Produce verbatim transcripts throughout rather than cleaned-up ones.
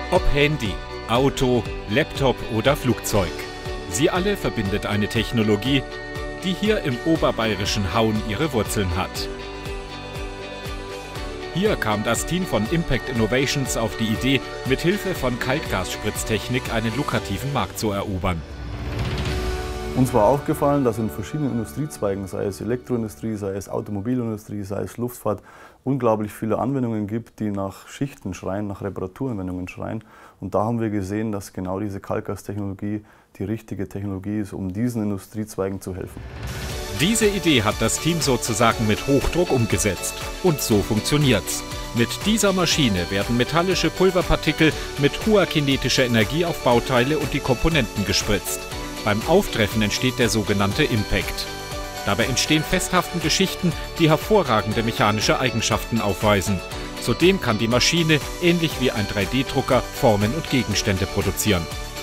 Ob Handy, Auto, Laptop oder Flugzeug. Sie alle verbindet eine Technologie, die hier im oberbayerischen Hauen ihre Wurzeln hat. Hier kam das Team von Impact Innovations auf die Idee, mit Hilfe von Kaltgasspritztechnik einen lukrativen Markt zu erobern. Uns war aufgefallen, dass in verschiedenen Industriezweigen, sei es Elektroindustrie, sei es Automobilindustrie, sei es Luftfahrt, unglaublich viele Anwendungen gibt, die nach Schichten schreien, nach Reparaturanwendungen schreien. Und da haben wir gesehen, dass genau diese Kaltgastechnologie die richtige Technologie ist, um diesen Industriezweigen zu helfen. Diese Idee hat das Team sozusagen mit Hochdruck umgesetzt. Und so funktioniert's. Mit dieser Maschine werden metallische Pulverpartikel mit hoher kinetischer Energie auf Bauteile und die Komponenten gespritzt. Beim Auftreffen entsteht der sogenannte Impact. Dabei entstehen festhaftende Schichten, die hervorragende mechanische Eigenschaften aufweisen. Zudem kann die Maschine, ähnlich wie ein drei D Drucker, Formen und Gegenstände produzieren.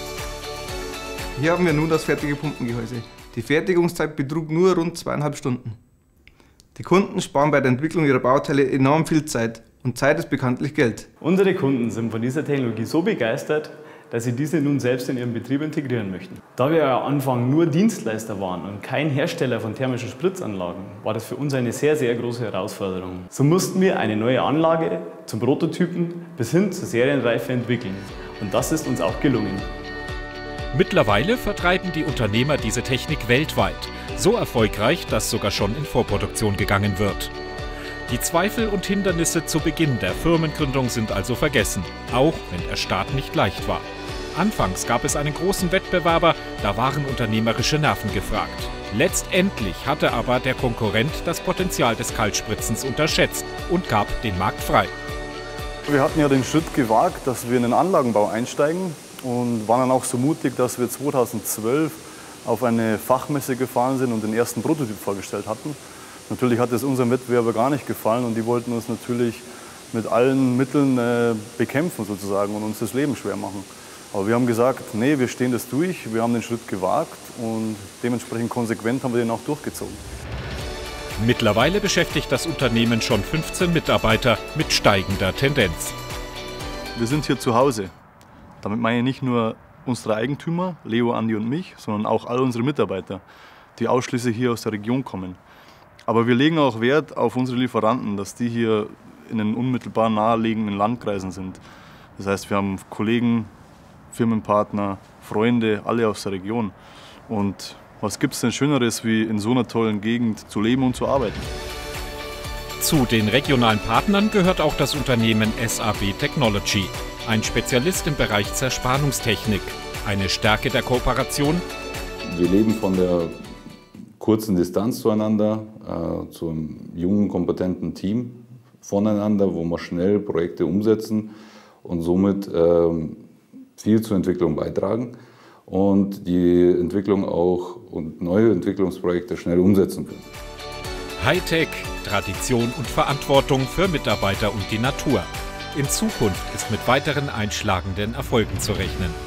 Hier haben wir nun das fertige Pumpengehäuse. Die Fertigungszeit betrug nur rund zweieinhalb Stunden. Die Kunden sparen bei der Entwicklung ihrer Bauteile enorm viel Zeit. Und Zeit ist bekanntlich Geld. Unsere Kunden sind von dieser Technologie so begeistert, dass sie diese nun selbst in ihren Betrieb integrieren möchten. Da wir am Anfang nur Dienstleister waren und kein Hersteller von thermischen Spritzanlagen, war das für uns eine sehr, sehr große Herausforderung. So mussten wir eine neue Anlage zum Prototypen bis hin zur Serienreife entwickeln. Und das ist uns auch gelungen. Mittlerweile vertreiben die Unternehmer diese Technik weltweit. So erfolgreich, dass sogar schon in Vorproduktion gegangen wird. Die Zweifel und Hindernisse zu Beginn der Firmengründung sind also vergessen, auch wenn der Start nicht leicht war. Anfangs gab es einen großen Wettbewerber, da waren unternehmerische Nerven gefragt. Letztendlich hatte aber der Konkurrent das Potenzial des Kaltspritzens unterschätzt und gab den Markt frei. Wir hatten ja den Schritt gewagt, dass wir in den Anlagenbau einsteigen und waren dann auch so mutig, dass wir zweitausendzwölf auf eine Fachmesse gefahren sind und den ersten Prototyp vorgestellt hatten. Natürlich hat es unserem Wettbewerber gar nicht gefallen und die wollten uns natürlich mit allen Mitteln äh, bekämpfen sozusagen und uns das Leben schwer machen. Aber wir haben gesagt, nee, wir stehen das durch, wir haben den Schritt gewagt und dementsprechend konsequent haben wir den auch durchgezogen. Mittlerweile beschäftigt das Unternehmen schon fünfzehn Mitarbeiter mit steigender Tendenz. Wir sind hier zu Hause. Damit meine ich nicht nur unsere Eigentümer, Leo, Andi und mich, sondern auch all unsere Mitarbeiter, die ausschließlich hier aus der Region kommen. Aber wir legen auch Wert auf unsere Lieferanten, dass die hier in den unmittelbar naheliegenden Landkreisen sind. Das heißt, wir haben Kollegen, Firmenpartner, Freunde, alle aus der Region. Und was gibt es denn Schöneres, wie in so einer tollen Gegend zu leben und zu arbeiten? Zu den regionalen Partnern gehört auch das Unternehmen S A B Technology, ein Spezialist im Bereich Zerspannungstechnik. Eine Stärke der Kooperation? Wir leben von der kurzen Distanz zueinander, äh, zu einem jungen, kompetenten Team voneinander, wo wir schnell Projekte umsetzen und somit äh, viel zur Entwicklung beitragen und die Entwicklung auch und neue Entwicklungsprojekte schnell umsetzen können. Hightech, Tradition und Verantwortung für Mitarbeiter und die Natur. In Zukunft ist mit weiteren einschlagenden Erfolgen zu rechnen.